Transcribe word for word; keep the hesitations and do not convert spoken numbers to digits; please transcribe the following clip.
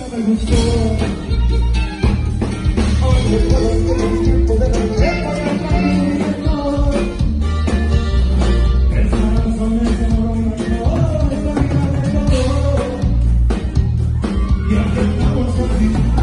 me gustó. Hoy recuerdo que el tiempo de la tierra de la esa razones se morona, no, esta vida de todo. Y aceptamos así.